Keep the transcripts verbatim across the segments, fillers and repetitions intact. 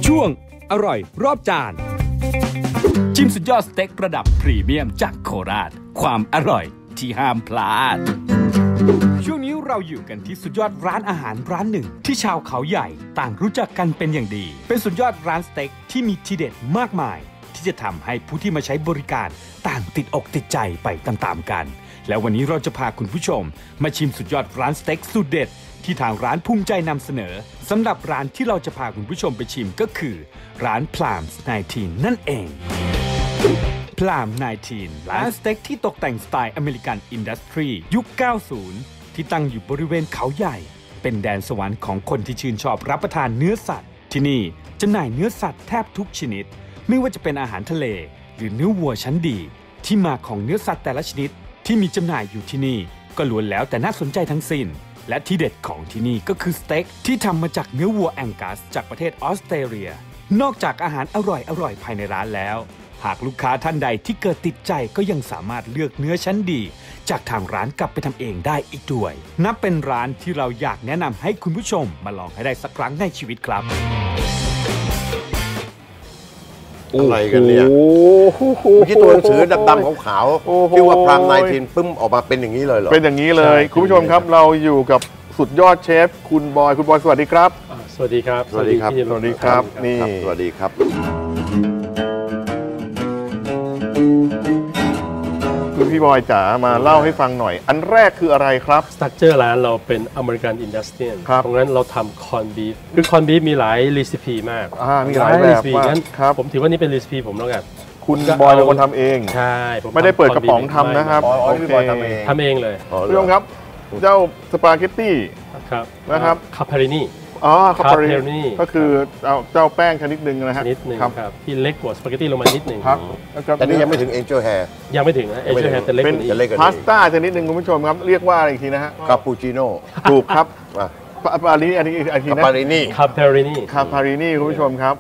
ช่วงอร่อยรอบจานชิมสุดยอดสเต็กระดับพรีเมียมจากโคราชความอร่อยที่ห้ามพลาดช่วงนี้เราอยู่กันที่สุดยอดร้านอาหารร้านหนึ่งที่ชาวเขาใหญ่ต่างรู้จักกันเป็นอย่างดีเป็นสุดยอดร้านสเต็กที่มีทีเด็ดมากมายที่จะทำให้ผู้ที่มาใช้บริการต่างติดอกติดใจไปตามๆกันแล้ววันนี้เราจะพาคุณผู้ชมมาชิมสุดยอดร้านสเต็กสุดเด็ดที่ทางร้านภูมิใจนำเสนอสำหรับร้านที่เราจะพาคุณผู้ชมไปชิมก็คือร้านพลามส์ไนทีนนั่นเองพลามไนทีนร้านสเต็กที่ตกแต่งสไตล์อเมริกันอินดัสทรียุค เก้าสิบ ที่ตั้งอยู่บริเวณเขาใหญ่เป็นแดนสวรรค์ของคนที่ชื่นชอบรับประทานเนื้อสัตว์ที่นี่จำหน่ายเนื้อสัตว์แทบทุกชนิดไม่ว่าจะเป็นอาหารทะเลหรือเนื้อวัวชั้นดีที่มาของเนื้อสัตว์แต่ละชนิดที่มีจำหน่ายอยู่ที่นี่ก็ล้วนแล้วแต่น่าสนใจทั้งสิ้นและที่เด็ดของที่นี่ก็คือสเต็กที่ทำมาจากเนื้อวัวแองกัสจากประเทศออสเตรเลียนอกจากอาหารอร่อยๆภายในร้านแล้วหากลูกค้าท่านใดที่เกิดติดใจก็ยังสามารถเลือกเนื้อชั้นดีจากทางร้านกลับไปทำเองได้อีกด้วยนับเป็นร้านที่เราอยากแนะนำให้คุณผู้ชมมาลองให้ได้สักครั้งในชีวิตครับอะไรกันเนี่ยเมื่อกี้ตัวหนังสือดำๆขาวๆที่ว่าพรามไนทีนปึ้มออกมาเป็นอย่างนี้เลยเหรอเป็นอย่างนี้เลยคุณผู้ชมครับเราอยู่กับสุดยอดเชฟคุณบอยคุณบอยสวัสดีครับสวัสดีครับสวัสดีครับสวัสดีครับนี่สวัสดีครับคุณพี่บอยจ๋ามาเล่าให้ฟังหน่อยอันแรกคืออะไรครับสตรัคเจอร์ร้านเราเป็นอเมริกันอินดัสเทรียลเพราะงั้นเราทำคอนบีฟคือคอนบีฟมีหลายรีซิปีมากมีหลายแบบมากงั้นผมถือว่านี่เป็นรีซิปีผมแล้วกันคุณบอยเป็นคนทำเองใช่ไม่ได้เปิดกระป๋องทำนะครับโอเคทำเองทำเองเลยคุณผู้ชมครับเจ้าสปาเกตตี้นะครับคาปารินีอ๋อคาปารินีก็คือเอาเจ้าแป้งชนิดหนึ่งนะฮะนิดหนึ่งครับที่เล็กกว่าสปาเกตตี้ลงมานิดหนึ่งครับแต่นี่ยังไม่ถึงเอเจอร์แฮร์ยังไม่ถึงนะเอเจอร์แฮร์แต่เล็กกว่านี้พาสต้าชนิดหนึ่งคุณผู้ชมครับเรียกว่าอะไรอีกทีนะฮะคาปูชิโน่ถูกครับคาปารินีอันนี้อันนี้นะคาปารินีคาปารินีคาปารินีคุณผู้ชมครับ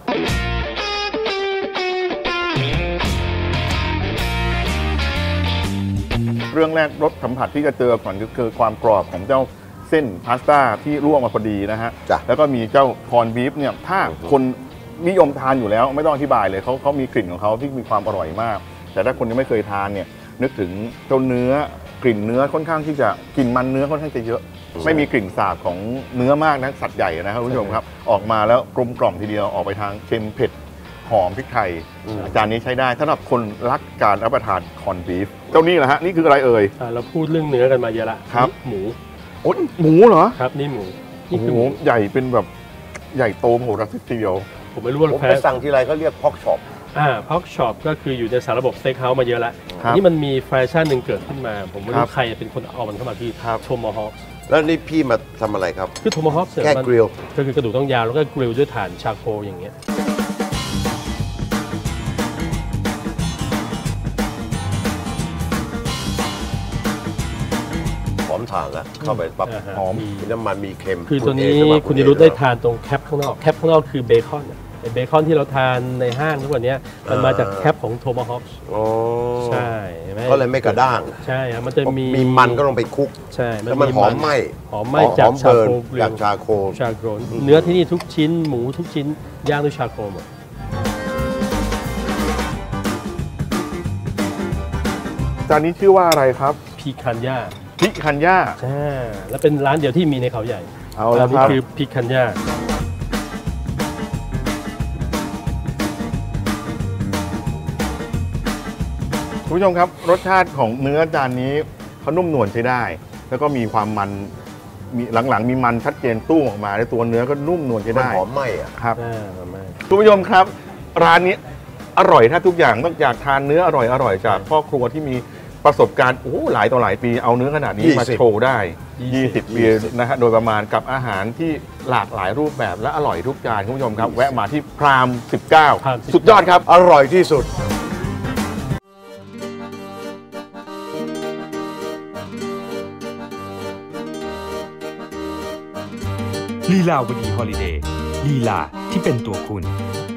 เรื่องแรกรสสัมผัสที่จะเจอก่อนก็คือความกรอบของเจ้าเส้นพาสต้าที่ลวกมาพอดีนะฮะแล้วก็มีเจ้าคอนบีฟเนี่ยถ้าคนนิยมทานอยู่แล้วไม่ต้องอธิบายเลยเขาเขามีกลิ่นของเขาที่มีความอร่อยมากแต่ถ้าคนยังไม่เคยทานเนี่ยนึกถึงเจ้าเนื้อกลิ่นเนื้อค่อนข้างที่จะกลิ่นมันเนื้อค่อนข้างจะเยอะไม่มีกลิ่นสาบของเนื้อมากนะสัตว์ใหญ่นะครับคุณผู้ชมครับออกมาแล้วกลมกล่อมทีเดียวออกไปทางเค็มเผ็ดหอมพริกไทยจานนี้ใช้ได้สำหรับคนรักการรับประทานคอนบีฟเจ้านี่แหละฮะนี่คืออะไรเอ่ยเราพูดเรื่องเนื้อกันมาเยอะละครับหมูโอ้หมูเหรอครับนี่หมูนี่คือหมูใหญ่เป็นแบบใหญ่โตมโหฬารทีเดียวผมไม่รู้ว่าผมไปสั่งทีไรเขาเรียกพ็อกช็อปอ่าพ็อกช็อปก็คืออยู่ในสารระบบสเต็กเฮาส์มาเยอะแล้วนี่มันมีแฟชั่นหนึ่งเกิดขึ้นมาผมไม่รู้ใครเป็นคนเอามันเข้ามาที่โทมฮอคแล้วนี่พี่มาทำอะไรครับคือโทมฮอคแค่กริลก็คือกระดูกต้องยาวแล้วก็กริลด้วยถ่านชาโคลอย่างเงี้ยทานแล้วเข้าไปปั๊บหอมมีน้ำมันมีเค็มคือตัวนี้คุณนิรุธได้ทานตรงแคปข้างนอกแคปข้างนอกคือเบคอนเบคอนที่เราทานในห้างทุกวันนี้มันมาจากแคปของโทมาฮอคใช่ไหมก็เลยไม่กระด้างใช่ครับมันจะมีมีมันก็ลงไปคุกใช่แล้วมันหอมไหมหอมไหมจากชาโคจากชาโคชาโคเนื้อที่นี่ทุกชิ้นหมูทุกชิ้นย่างด้วยชาโคหมดจานนี้ชื่อว่าอะไรครับพิคันย่าพิคันย่าใช่แล้วเป็นร้านเดียวที่มีในเขาใหญ่เอาละครับนี่คือพิคันย่าคุณผู้ชมครับรสชาติของเนื้อจานนี้เขานุ่มนวลใช้ได้แล้วก็มีความมันมีหลังๆมีมันชัดเจนตู้ออกมาในตัวเนื้อก็นุ่มนวลใช้ได้หอมไหมอ่ะครับคุณผู้ชมครับร้านนี้อร่อยถ้าทุกอย่างต้องอยากทานเนื้ออร่อยๆจากพ่อครัวที่มีประสบการณ์โอ้หลายต่อหลายปีเอาเนื้อขนาดนี้มาโชว์ได้ยี่สิบปีนะฮะโดยประมาณกับอาหารที่หลากหลายรูปแบบและอร่อยทุกจานคุณผู้ชมครับแวะมาที่พรามสิบเก้าสุดยอดครับอร่อยที่สุดลีลาวดีฮอลิเดย์ลีลาที่เป็นตัวคุณ